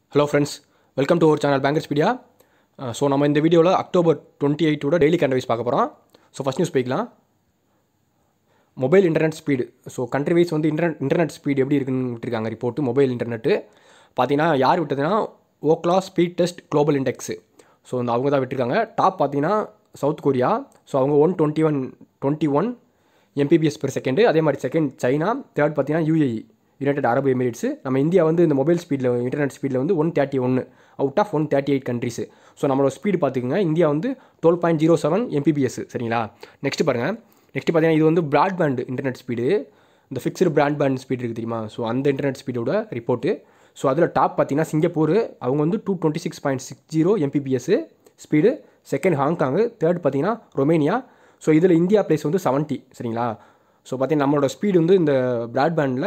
Hello friends, welcome to our channel BANKERSPEDIA. So நம்ம இந்த வீடியோவில் October 28 ஓட டெய்லி கரண்ட் வைஸ் பார்க்க போகிறோம். ஸோ ஃபஸ்ட் நியூஸ் போய்க்கலாம். Mobile internet speed. So country wise வந்து இன்டர்நெட் ஸ்பீடு எப்படி இருக்குன்னு விட்டுருக்காங்க ரிப்போர்ட்டு. மொபைல் இன்டர்நெட்டு பார்த்தீங்கன்னா யார் விட்டதுன்னா Ookla speed test global index. So இந்த அவங்க தான் விட்டுருக்காங்க. டாப் பார்த்தீங்கன்னா சவுத் கொரியா. ஸோ அவங்க 121 Mbps per செகண்டு. அதே மாதிரி செகண்ட் சைனா. தேர்ட் பார்த்தீங்கன்னா UAE யுனைடெட் அரபு எமிரேட்ஸு. நம்ம இந்தியா வந்து இந்த மொபைல் ஸ்பீடில் இன்டர்நெட் ஸ்பீடில் வந்து 131 அவுட் ஆஃப் 138 கண்ட்ரிஸு. ஸோ நம்மளோட ஸ்பீடு பார்த்துக்குங்க, இந்தியா வந்து 12.07 Mbps. சரிங்களா? நெக்ஸ்ட் பாருங்கள். நெக்ஸ்ட் பார்த்தீங்கன்னா இது வந்து ப்ராட்பேண்ட் இன்டர்நெட் ஸ்பீடு. இந்த ஃபிக்ஸ்டு ப்ராட்பேண்ட் ஸ்பீடு இருக்குது தெரியுமா? ஸோ அந்த இன்டர்நெட் ஸ்பீடோட ரிப்போர்ட்டு. ஸோ அதில் டாப் பார்த்தீங்கன்னா சிங்கப்பூர். அவங்க வந்து 226.60 Mbps speed. Second Hong Kong. Third பார்த்தீங்கன்னா ரொமேனியா. ஸோ இதில் இந்தியா பிளேஸ் வந்து 70. சரிங்களா? ஸோ பார்த்தீங்கன்னா நம்மளோட ஸ்பீடு வந்து இந்த ப்ராட்பேண்டில்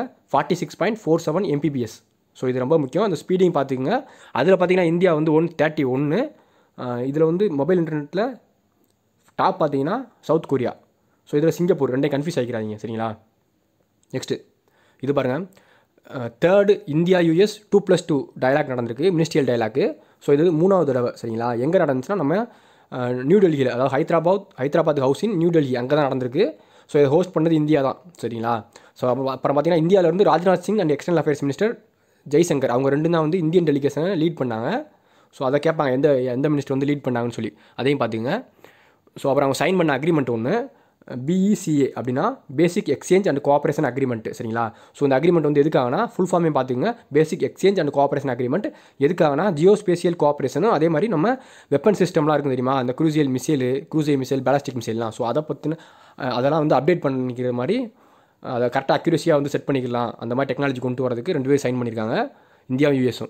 46.47 Mbps. ஸோ இது ரொம்ப முக்கியம். அந்த ஸ்பீடிங் பார்த்துக்குங்க. அதில் பார்த்தீங்கன்னா இந்தியா வந்து 131. இதில் வந்து மொபைல் இன்டர்நெட்டில் டாப் பார்த்தீங்கன்னா சவுத் கொரியா. ஸோ இதில் சிங்கப்பூர். ரெண்டே கன்ஃபியூஸ் ஆகிக்கிறாங்க. சரிங்களா? நெக்ஸ்ட்டு இது பாருங்கள். தேர்டு இந்தியா US 2+2 டயலாக் நடந்திருக்கு, மினிஸ்ட்ரியல் டயலாக்கு. ஸோ இது 3வது தடவை. சரிங்களா? எங்கே நடந்துச்சுன்னா நம்ம நியூ டெல்லியில், அதாவது Hyderabad house in New Delhi, அங்கே தான் நடந்திருக்கு. ஸோ இதை ஹோஸ்ட் பண்ணது இந்தியா தான். சரிங்களா? ஸோ அப்புறம் பார்த்தீங்கன்னா இந்தியாவிலேருந்து Rajnath Singh and external affairs minister Jaishankar அவங்க ரெண்டும் தான் வந்து இந்தியன் டெலிகேஷனை லீட் பண்ணாங்க. ஸோ அதை கேட்பாங்க எந்த மினிஸ்டர் வந்து லீட் பண்ணாங்கன்னு சொல்லி, அதையும் பார்த்துங்க. ஸோ அப்புறம் அவங்க சைன் பண்ண அக்ரிமெண்ட் ஒன்று BECA அப்படின்னா basic exchange and cooperation agreement. சரிங்களா? ஸோ இந்த அக்ரிமெண்ட் வந்து எதுக்காகனா ஃபுல் ஃபார்மே பார்த்துங்க, basic exchange and cooperation agreement. எதுக்காகனா ஜியோஸ்பேஷியல் கோஆப்ரேஷனும் அதே மாதிரி நம்ம வெப்பன் சிஸ்டம்லாம் இருக்கும் தெரியுமா, அந்த க்ரூசியல் மிசைல் பேலாஸ்டிக் மிசைல்லாம். ஸோ அதை பற்றின அதெல்லாம் வந்து அப்டேட் பண்ணிக்கிற மாதிரி அதை கரெக்டாக அக்யூரேசியாக வந்து செட் பண்ணிக்கலாம். அந்த மாதிரி டெக்னாலஜி கொண்டு வரதுக்கு 2 பேர் சைன் பண்ணியிருக்காங்க, இந்தியாவும் யூஎஸும்.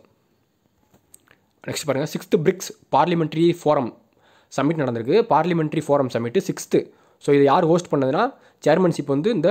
நெக்ஸ்ட் பாருங்கள். 6th BRICS parliamentary forum summit நடந்திருக்கு. Parliamentary forum summit 6th. So இது யார் ஹோஸ்ட் பண்ணதுன்னா சேர்மன்ஷிப் வந்து இந்த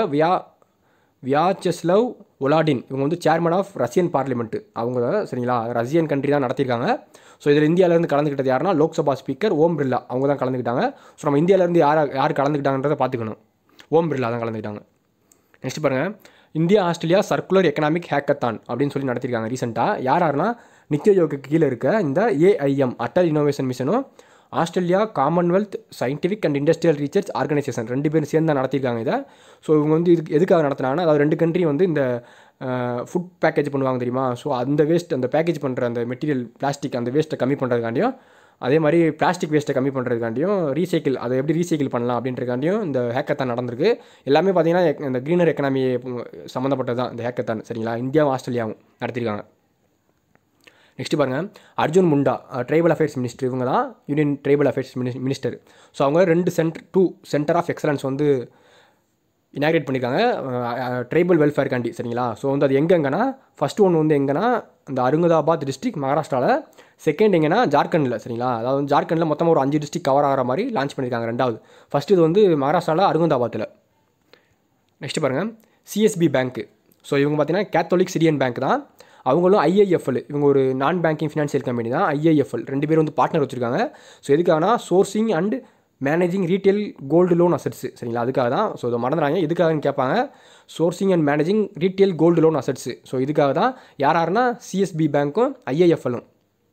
வியாச்செஸ்லவ் ஒலாடின். இவங்க வந்து சேர்மன் ஆஃப் ரஷ்யன் பார்லிமெண்ட்டு அவங்க. சரிங்களா? ரஷ்யன் கண்ட்ரி தான் நடத்தியிருக்காங்க. ஸோ இதில் இந்தியாவிலேருந்து கலந்துக்கிட்டது யாருன்னா லோக்சபா ஸ்பீக்கர் ஓம் பிர்லா அவங்க தான் கலந்துக்கிட்டாங்க. ஸோ நம்ம இந்தியாவிலேருந்து யார் கலந்துக்கிட்டாங்கன்றதை பார்த்துக்கணும். ஓம் பிர்லா தான் கலந்துக்கிட்டாங்க. நெக்ஸ்ட் பாருங்கள். India Australia circular economic hackathon அப்படின்னு சொல்லி நடத்திருக்காங்க ரீசெண்டாக. யாருன்னா நித்தியோக்கு கீழே இருக்க இந்த AIM அட்டல் இனோவேஷன் மிஷனும் Australia commonwealth scientific and industrial research organisation 2 பேரும் சேர்ந்து தான் நடத்திருக்காங்க இதை. ஸோ இவங்க வந்து எதுக்காக நடத்தினாங்கன்னா, அதாவது 2 கண்ட்ரி வந்து இந்த ஃபுட் பேக்கேஜ் பண்ணுவாங்க தெரியுமா? ஸோ அந்த வேஸ்ட், அந்த பேக்கேஜ் பண்ணுற அந்த மெட்டீரியல் பிளாஸ்டிக், அந்த வேஸ்ட்டை கம்மி பண்ணுறதுக்காண்டியும், அதே மாதிரி பிளாஸ்டிக் வேஸ்ட்டை கம்மி பண்ணுறதுக்காண்டியும் ரீசைக்கிள், அதை எப்படி ரீசைக்கிள் பண்ணலாம் அப்படின்றக்காண்டியும் இந்த ஹேக்கத்தான் நடந்திருக்கு. எல்லாமே பார்த்தீங்கன்னா இந்த க்ரீனர் எக்கனாமி சம்மந்தப்பட்டது தான் இந்த ஹேக்கத்தான். சரிங்களா? இந்தியாவும் ஆஸ்திரேலியாவும் நடத்திருக்காங்க. நெக்ஸ்ட் பாருங்கள். Arjun Munda tribal affairs minister. இவங்க தான் union tribal affairs minister. So அவங்க 2 சென்டர் ஆஃப் எக்ஸலன்ஸ் வந்து இனாக்ரேட் பண்ணியிருக்காங்க ட்ரைபல் வெல்ஃபேர் காண்டி. சரிங்களா? ஸோ வந்து அது எங்கெங்கன்னா ஃபஸ்ட்டு ஒன்று வந்து எங்கன்னா இந்த அருங்கதாபாத் டிஸ்ட்ரிக்ட் மகாராஷ்டிராவில். செகண்ட் எங்கன்னா ஜார்க்கண்டில். சரிங்களா? அதாவது ஜார்க்கண்டில் மொத்தமாக ஒரு 5 டிஸ்ட்ரிக்ட் கவர் ஆகிற மாதிரி லான்ச் பண்ணியிருக்காங்க. 2வது. ஃபஸ்ட்டு இது வந்து மகாராஷ்டிராவில் அருங்கதாபாத்தில். நெக்ஸ்ட் பாருங்கள். CSB bank. ஸோ இவங்க பார்த்தீங்கன்னா கேத்தோலிக் சிரியன் பேங்க் தான். அவங்களும் IIFL, இவங்க ஒரு நான் பேங்கிங் ஃபினான்ஷியல் கம்பெனி தான். IIFL 2 பேர் வந்து பார்ட்னர் வச்சுருக்காங்க. ஸோ எதுக்காகனா sourcing and managing retail gold loan assets. சரிங்களா? அதுக்காக தான். ஸோ இதை மறந்துறாங்க. எதுக்காகன்னு கேட்பாங்க. Sourcing and managing retail gold loan assets. So இதுக்காக தான் யாருன்னா CSB பேங்க்கும் IIFLும்.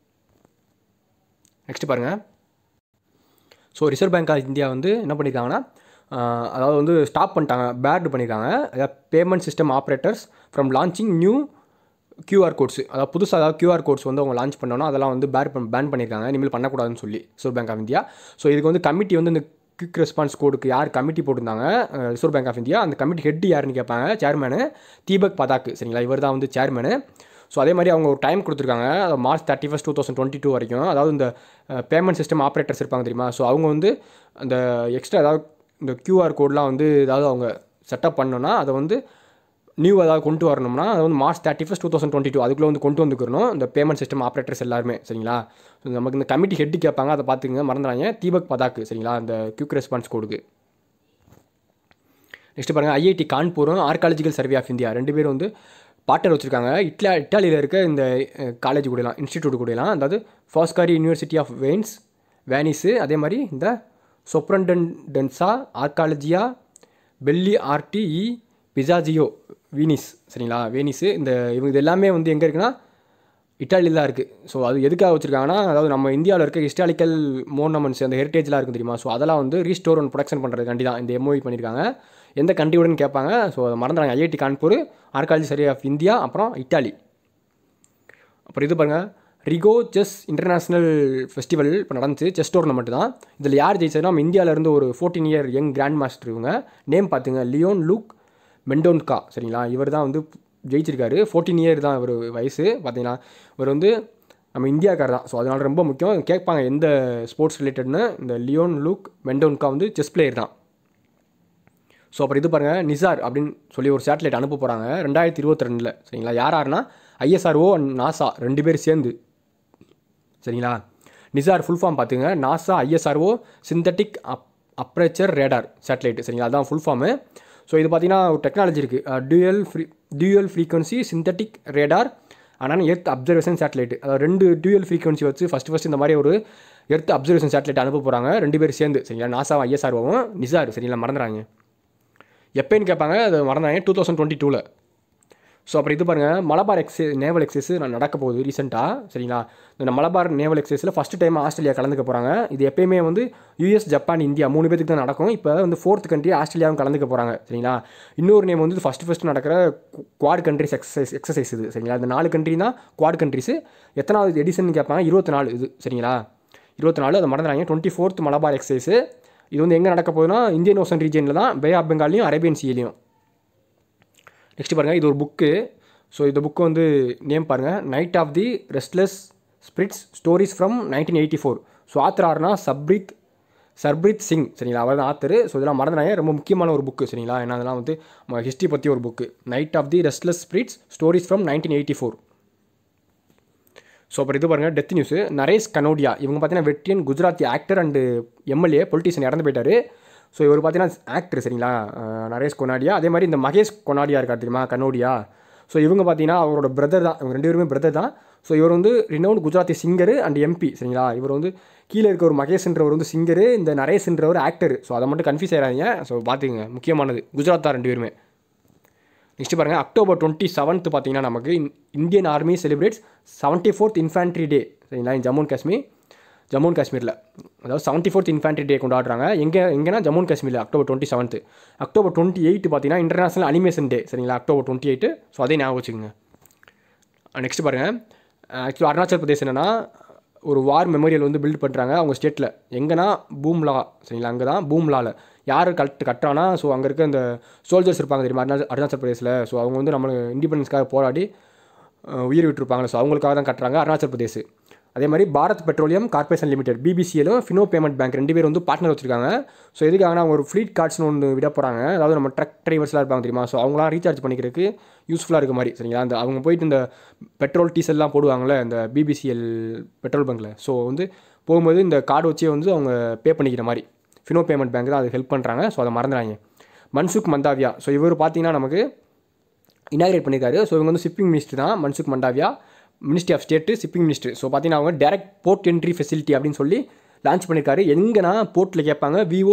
நெக்ஸ்ட் பாருங்கள். So reserve bank of India வந்து என்ன பண்ணியிருக்காங்கன்னா, அதாவது வந்து ஸ்டாப் பண்ணிட்டாங்க, பேர்டு பண்ணியிருக்காங்க. அதாவது payment system operators from launching new QR codes. அதாவது புதுசாக QR கோட்ஸ் வந்து அவங்க லான்ச் பண்ணோன்னா அதெல்லாம் வந்து பேன் பண்ணியிருக்காங்க. இனிமேல் பண்ணக்கூடாதுன்னு சொல்லி reserve bank of India. So இதுக்கு வந்து கமிட்டி வந்து இந்த குவிக் ரெஸ்பான்ஸ் கோடுக்கு யார் கமிட்டி போட்டிருந்தாங்க ரிசர்வ் பேங்க் ஆஃப் இந்தியா, அந்த கமிட்டி ஹெட் யாருன்னு கேட்பாங்க. சேர்மனு தீபக் பதாக். சரிங்களா? இவர் தான் வந்து சேர்மனு. ஸோ அதே மாதிரி அவங்க ஒரு டைம் கொடுத்துருக்காங்க, March 31, 2022 வரைக்கும். அதாவது இந்த பேமெண்ட் சிஸ்டம் ஆப்ரேட்டர்ஸ் இருப்பாங்க தெரியுமா? ஸோ அவங்க வந்து அந்த எக்ஸ்ட்ரா ஏதாவது இந்த QR கோட்லாம் வந்து ஏதாவது அவங்க செட்டப் பண்ணோன்னா அதை வந்து நியூ ஏதாவது கொண்டு வரணும்னா அது வந்து March 31, 2022 அதுக்குள்ளே வந்து கொண்டு வந்துக்கிறணும் இந்த பேமெண்ட் சிஸ்டம் ஆப்ரேட்டர்ஸ் எல்லாருமே. சரிங்களா? நமக்கு இந்த கமிட்டி ஹெட்டு கேட்பாங்க, அதை பார்த்துங்க, மறந்துடாங்க. தீபக் பதாக். சரிங்களா? இந்த குவிக் ரெஸ்பான்ஸ் கோடுக்கு. நெக்ஸ்ட் பாருங்கள். IIT கான்பூரும் ஆர்காலஜிக்கல் சர்வே ஆஃப் இந்தியா 2 பேரும் வந்து பார்ட்னர் வச்சுருக்காங்க. இட்டாலியில் இருக்க இந்த காலேஜ் கூடலாம், இன்ஸ்டிடியூட் கூடலாம். அதாவது ஃபாஸ்காரி யூனிவர்சிட்டி ஆஃப் வேனிஸு, அதே மாதிரி இந்த சொப்ரண்டன்டென்ஸா ஆர்காலஜியா பெல்லி RTE பிசாஜியோ வீனிஸ். சரிங்களா? வேனிஸு. இவங்க இது எல்லாமே வந்து எங்கே இருக்குன்னா இட்டாலியில் தான் இருக்குது. ஸோ அது எதுக்காக வச்சுருக்காங்கன்னா, அதாவது நம்ம இந்தியாவில் இருக்க ஹிஸ்டாரிக்கல் மோனமெண்ட்ஸ் அந்த ஹெரிட்டேஜ்லாம் இருக்குது தெரியுமா, ஸோ அதெல்லாம் வந்து ரீஸ்டோர் அண்ட் ப்ரொடக்ஷன் பண்ணுறதுக்காண்டி தான் இந்த எம்ஓஇ பண்ணியிருக்காங்க. எந்த கண்ட்ரியோடன்னு கேட்பாங்க. ஸோ அதை மறந்துடாங்க. IIT Kanpur, archaeology survey of India, அப்புறம் இட்டாலி. அப்புறம் இது பாருங்கள், ரிகோ செஸ் இன்டர்நேஷ்னல் ஃபெஸ்டிவல் இப்போ நடந்துச்சு. செஸ் டோர்னமெண்ட் தான். இதில் யார் ஜெயிச்சதுன்னா, நம்ம இந்தியாவிலேருந்து ஒரு 14 இயர் யங் கிராண்ட் மாஸ்டர். இவங்க நேம் பார்த்துங்க, லியோன் லூக் மெண்டோன்கா. சரிங்களா, இவர் தான் வந்து ஜெயிச்சிருக்காரு. 14 இயர் தான் இவர் வயசு. பார்த்தீங்கன்னா இவர் வந்து நம்ம இந்தியாக்கார் தான். ஸோ அதனால் ரொம்ப முக்கியம். கேட்பாங்க எந்த ஸ்போர்ட்ஸ் ரிலேட்டட்னு. இந்த லியோன் லூக் மெண்டோன்கா வந்து செஸ் பிளேயர் தான். ஸோ அப்புறம் இது பாருங்கள், நிசார் அப்படின்னு சொல்லி ஒரு சேட்டலைட் அனுப்ப போகிறாங்க 2022. சரிங்களா, யாருன்னா ஐஎஸ்ஆர்ஓ அண்ட் நாசா 2 பேர் சேர்ந்து. சரிங்களா, நிசார் ஃபுல் ஃபார்ம் பார்த்துங்க, NASA ISRO synthetic aperture radar satellite. சரிங்களா, அதுதான் ஃபுல் ஃபார்மு. ஸோ இது பார்த்தீங்கன்னா ஒரு டெக்னாலஜி இருக்குது, டியூயல் ஃப்ரீக்வன்சி சிந்தட்டிக் ரேடார் ஆனால் எர்த் அப்சர்வேஷன் சேட்டலைட். அதாவது 2 டியூயல் ஃப்ரீக்வன்சி வச்சு ஃபஸ்ட்டு இந்த மாதிரி ஒரு எர்த் அப்சர்வேஷன் சேட்டலைட் அனுப்ப போகிறாங்க 2 பேர் சேர்ந்து. சரிங்களா, நாசா ஐஎஸ்ஆர்ஓவும் நிசார். சரிங்களா, மறந்துறாங்க. எப்போன்னு கேட்பாங்க, அது மறந்தாங்க 2022. ஸோ அப்புறம் இது பாருங்கள், மலபார் நேவல் எக்ஸைஸ் நடக்க போகுது ரீசெண்டாக. சரிங்களா, இந்த மலபார் நேவல் எக்ஸைஸில் ஃபஸ்ட்டு டைம் ஆஸ்திரேலியா கலந்துக்க போகிறாங்க. இது எப்பயுமே வந்து யூஎஸ், ஜப்பான், இந்தியா 3 பேருக்கு தான் நடக்கும். இப்போ வந்து 4th கண்ட்ரி ஆஸ்திரேலியாவும் கலந்துக்க போகிறாங்க. சரிங்களா, இன்னொரு நேம் வந்து ஃபஸ்ட்டு நடக்கிற குவாட் கண்ட்ரிஸ் எக்ஸசைஸ் இது. சரிங்களா, இந்த 4 கண்ட்ரி தான் குவாட் கண்ட்ரிஸு. எத்தனாவது எடிஷன் கேட்பாங்க, 24 இது. சரிங்களா, 24. அதை மறந்துறாங்க. 24th Malabar exercise. இது வந்து எங்கே நடக்க போகுதுன்னா, இந்தியன் ஓஷன் ரீஜனில் தான், பே ஆஃப் பெங்கால்லையும் அரேபியன் சீலையும். நெக்ஸ்ட் பாருங்கள், இது ஒரு புக்கு. ஸோ இந்த புக்கு வந்து நேம் பாருங்கள், night of the restless spirits stories from 1984. So author யாருன்னா சர்ப்ரீத் சிங். சரிங்களா, அவர் தான் ஆத்தர். ஸோ இதெல்லாம் மறந்துடாங்க, ரொம்ப முக்கியமான ஒரு புக்கு. சரிங்களா, ஏன்னா அதெல்லாம் வந்து ஹிஸ்ட்ரி பற்றி ஒரு book. Night of the restless spirits stories from 1984. So அப்புறம் இது பாருங்கள், டெத் நியூஸு. நரேஷ் கனோடியா இவங்க பார்த்தீங்கன்னா veteran Gujarati actor and MLA politician இறந்து போயிட்டார். ஸோ இவர் பார்த்தீங்கன்னா ஆக்டர். சரிங்களா, நரேஷ் கொனாடியா. அதே மாதிரி இந்த மகேஷ் கொனாடியா இருக்கார் தெரியுமா, கனோடியா. ஸோ இவங்க பார்த்தீங்கன்னா அவரோட பிரதர் தான். இவங்க 2 பேருமே பிரதர் தான். ஸோ இவர் வந்து renowned Gujarati singer and MP. சரிங்களா, இவர் வந்து கீழே இருக்க ஒரு மகேஷ்ன்றவர் வந்து சிங்கரு, இந்த நரேஷ்ன்றவர் ஆக்டர். ஸோ அதை மட்டும் கன்ஃபியூஸ் ஆகிறாங்க. ஸோ பார்த்துங்க, முக்கியமானது குஜராத் தான் 2 பேருமே. நெக்ஸ்ட் பாருங்கள், அக்டோபர் 27 பார்த்தீங்கன்னா நமக்கு Indian army celebrates 74th infantry day. சரிங்களா, ஜம்மு அண்ட் காஷ்மீரில், அதாவது 74th இன்ஃபேண்ட்ரி டே கொண்டாடுறாங்க. எங்கன்னா ஜம்மு அண்ட் காஷ்மீரில் அக்டோபர் 27. அக்டோபர் 28 பார்த்தீங்கன்னா இன்டர்நேஷனல் அனிமேஷன் டே. சரிங்களா, அக்டோபர் 28. ஸோ அதே ஞாபகம் வச்சுக்கோங்க. நெக்ஸ்ட் பாருங்கள், ஆக்சுவலாக அருணாச்சல் பிரதேஷ் என்னென்னா ஒரு வார் மெமோரியல் வந்து பில்ட் பண்ணுறாங்க அவங்க ஸ்டேட்டில். எங்கன்னா பூம்லா. சரிங்களா, அங்கே தான் பூம்லாவில் யார் கட்டுறானா, ஸோ அங்கே இருக்க இந்த சோல்ஜர்ஸ் இருப்பாங்க தெரியுமா அருணாச்சல் பிரதேசில். ஸோ அவங்க வந்து நம்ம இண்டிபெண்டன்ஸ்க்காக போராடி உயிர் விட்டுருப்பாங்க. ஸோ அவங்களுக்காக தான் கட்டுறாங்க அருணாச்சல் பிரதேஷ். அதே மாதிரி பாரத் பெட்ரோலியம் கார்பரேஷன் லிமிடெட் பிபிசிஎலும் ஃபினோ பேமெண்ட் பேங்க் 2 பேர் வந்து பார்ட்னர் வச்சிருக்காங்க. ஸோ எதுக்காகனா அவங்க ஒரு ஃப்ளீட் கார்ட்ஸ்னு ஒன்று விட போகிறாங்க. அதாவது நம்ம ட்ரக் டிரைவர்ஸ்லாம் இருப்பாங்க தெரியுமா, ஸோ அவங்களாம் ரீசார்ஜ் பண்ணிக்கிறதுக்கு யூஸ்ஃபுல்லாக இருக்க மாதிரி. சரிங்களா, அந்த அவங்க போயிட்டு இந்த பெட்ரோல் டீசல்லாம் போடுவாங்களே இந்த பிபிசிஎல் பெட்ரோல் பங்கில். ஸோ வந்து போகும்போது இந்த கார்டு வச்சே வந்து அவங்க பே பண்ணிக்கிற மாதிரி ஃபினோ பேமெண்ட் பேங்க் தான் அது ஹெல்ப் பண்ணுறாங்க. ஸோ அதை மறந்துடாங்க. மன்சுக் மந்தாவியா. ஸோ இவர் பார்த்தீங்கன்னா நமக்கு இனாகிரேட் பண்ணியிருக்காரு. ஸோ இவங்க வந்து ஷிப்பிங் மினிஸ்டர் தான் Mansukh Mandaviya, ministry of state shipping minister. So பார்த்தீங்கன்னா அவங்க டேரக்ட் போர்ட் என்ட்ரி ஃபெசிலிட்டி அப்படின்னு சொல்லி லான்ச் பண்ணியிருக்காரு. எங்கன்னா போர்ட்டில் கேட்பாங்க, விஓ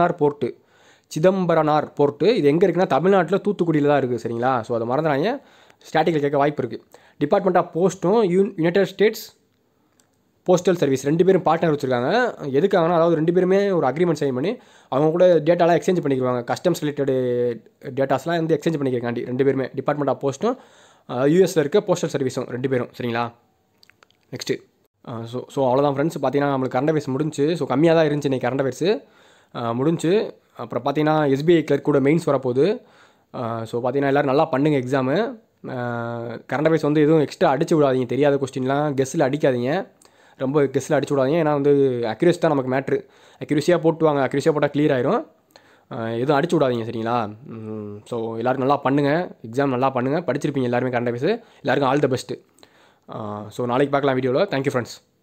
சிதம்பரனார் போர்ட்டு. இது எங்கே இருக்குன்னா தமிழ்நாட்டில் தூத்துக்குடியில் தான் இருக்குது. சரிங்களா, ஸோ அதை மறந்துடாங்க, ஸ்டாட்டிக்கில் கேட்க வாய்ப்பு இருக்குது. டிபார்ட்மெண்ட் ஆஃப் போஸ்ட்டும் யுனைடெட் ஸ்டேட்ஸ் போஸ்டல் சர்வீஸ் 2 பேரும் பார்ட்னர் வச்சுருக்காங்க. எதுக்காகனா, அதாவது 2 பேருமே ஒரு அக்ரிமெண்ட் சைன் பண்ணி அவங்க கூட டேட்டாலாம் எக்ஸ்சேஞ்ச் பண்ணிக்குவாங்க. கஸ்டம்ஸ் ரிலேட்டடு டேட்டாஸ்லாம் வந்து எக்ஸ்சேஞ்ச் பண்ணிக்கிறக்காண்டி 2 பேருமே டிபார்ட்மெண்ட் ஆஃப் போஸ்ட்டும் யூஎஸில் இருக்க போஸ்டல் சர்வீஸும் 2 பேரும். சரிங்களா, நெக்ஸ்ட்டு ஸோ அவ்வளோதான் ஃப்ரெண்ட்ஸ். பார்த்தீங்கன்னா நம்மளுக்கு கரண்ட் அஃபேர்ஸ் முடிஞ்சு. ஸோ கம்மியாக தான் இருந்துச்சு இன்றைக்கி கரண்ட் அஃபேர்ஸு முடிஞ்சு. அப்புறம் பார்த்தீங்கன்னா எஸ்பிஐ கிளர்க் கூட மெயின்ஸ் வரப்போகுது. ஸோ பார்த்தீங்கன்னா எல்லோரும் நல்லா பண்ணுங்கள் எக்ஸாமு. கரண்ட் அஃபேர்ஸ் வந்து எதுவும் எக்ஸ்ட்ரா அடிச்சு விடாதீங்க, தெரியாத கொஸ்டின்லாம் கெஸ்ஸில் அடிக்காதீங்க, ரொம்ப கெஸ்ஸில் அடிச்சு விடாதீங்க. ஏன்னா வந்து அக்யூரேசி தான் நமக்கு மேட்ரு. அக்யூரேசியாக போட்டுவாங்க, அக்யூரேசியாக போட்டால் கிளியர் ஆயிரும். எதுவும் அடிச்சு விடாதீங்க. சரிங்களா, ஸோ எல்லோரும் நல்லா பண்ணுங்கள், எக்ஸாம் நல்லா பண்ணுங்கள், படிச்சிருப்பீங்க எல்லாருமே கரண்ட் அஃபேர்ஸ். எல்லாருக்கும் ஆல் த பெஸ்ட்டு. ஸோ நாளைக்கு பார்க்கலாம் வீடியோவில். Thank you friends.